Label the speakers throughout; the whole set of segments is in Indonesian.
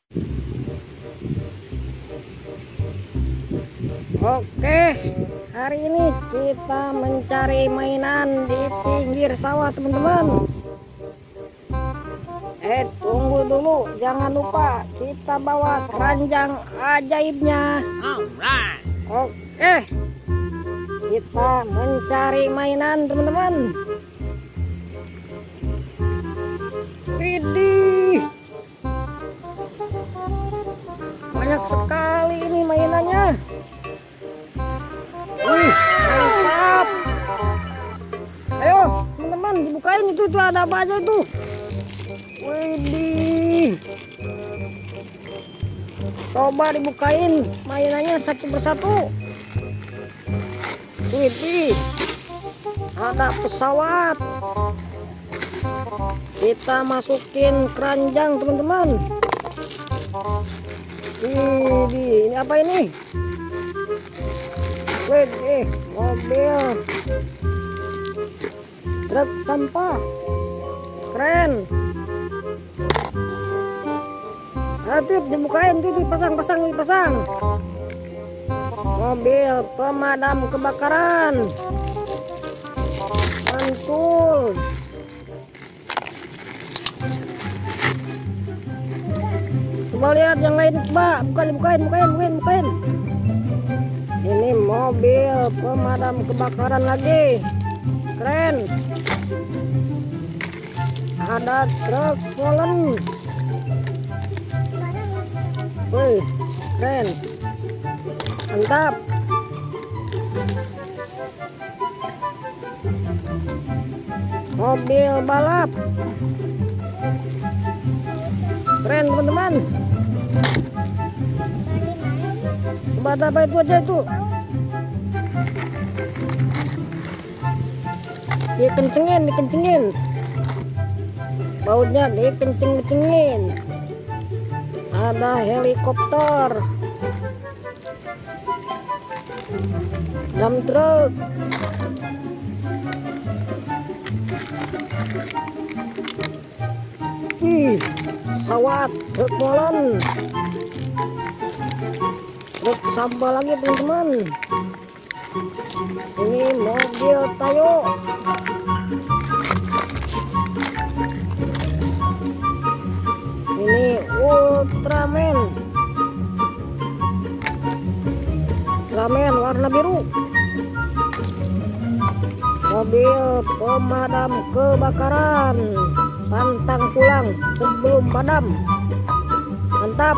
Speaker 1: Oke, hari ini kita mencari mainan di pinggir sawah, teman-teman. Tunggu dulu, jangan lupa kita bawa keranjang ajaibnya.
Speaker 2: Alright.
Speaker 1: Oke, kita mencari mainan, teman-teman. Widih, banyak sekali ini mainannya. Wih, mantap. Ayo teman-teman, dibukain itu ada apa aja itu. Widih, coba dibukain mainannya satu persatu. Widih, ada pesawat. Kita masukin keranjang, teman-teman. Widih, ini apa ini? Widih, mobil truk sampah, keren. Aktif, dibukain tuh, dipasang. Mobil pemadam kebakaran, mantul. Coba lihat yang lain, coba bukain. Ini mobil pemadam kebakaran lagi, keren. Ada truk molen, wih, keren, mantap. Mobil balap, keren, teman-teman. Coba apa itu aja itu. Dikencengin. Bautnya dikencengin. Ada helikopter, dump truck, pesawat, truk molen, truk sampah lagi, teman-teman. Ini mobil Tayo, ini Ultraman warna biru. Mobil pemadam kebakaran, pantang pulang sebelum padam, mantap.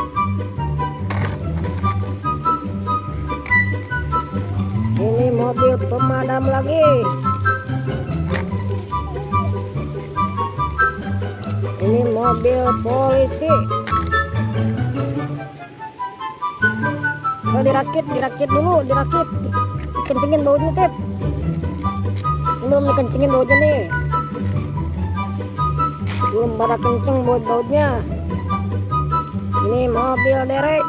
Speaker 1: Ini mobil pemadam lagi. Ini mobil polisi. Dirakit dulu, dikencengin bautnya, Tip. Belum dikencengin bautnya nih, belum pada kenceng bautnya. Ini mobil derek.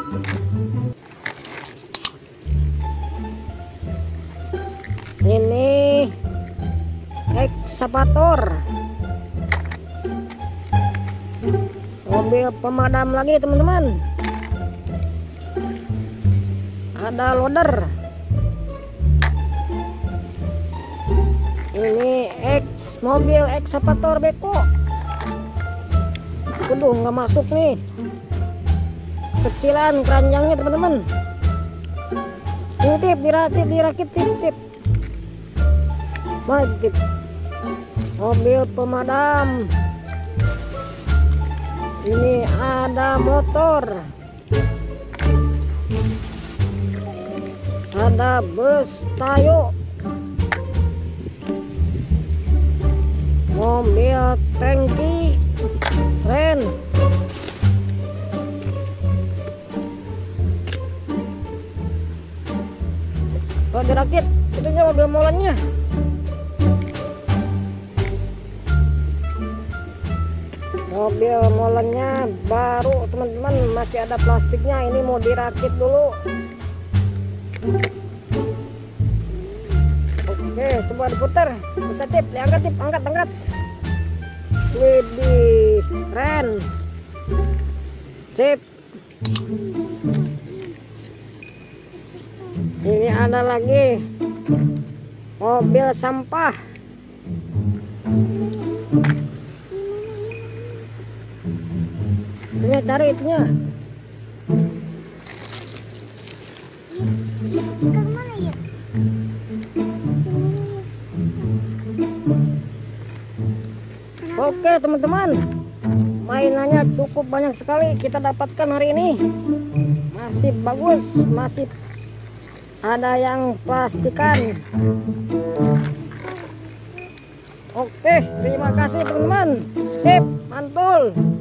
Speaker 1: Ini ekskavator, mobil pemadam lagi, teman-teman. Ada loader. Ini mobil ekskavator beko. Aduh, nggak masuk nih, kecilan keranjangnya, teman-teman. Ini Tip, dirakit Tip. Mantap. Mobil pemadam. Ini ada motor, ada bus Tayo, mobil tangki, keren. Kalau dirakit itunya mobil molennya. Mobil molennya baru, teman-teman, masih ada plastiknya. Ini mau dirakit dulu. Oke, coba diputar. Bisa Tip, diangkat Tip, angkat. Widih, keren. Sip. Ini ada lagi mobil sampah. Itunya, cari itunya. Oke teman-teman, mainannya cukup banyak sekali kita dapatkan hari ini. Masih bagus, masih ada yang plastikan. Oke, terima kasih teman-teman. Sip, mantul.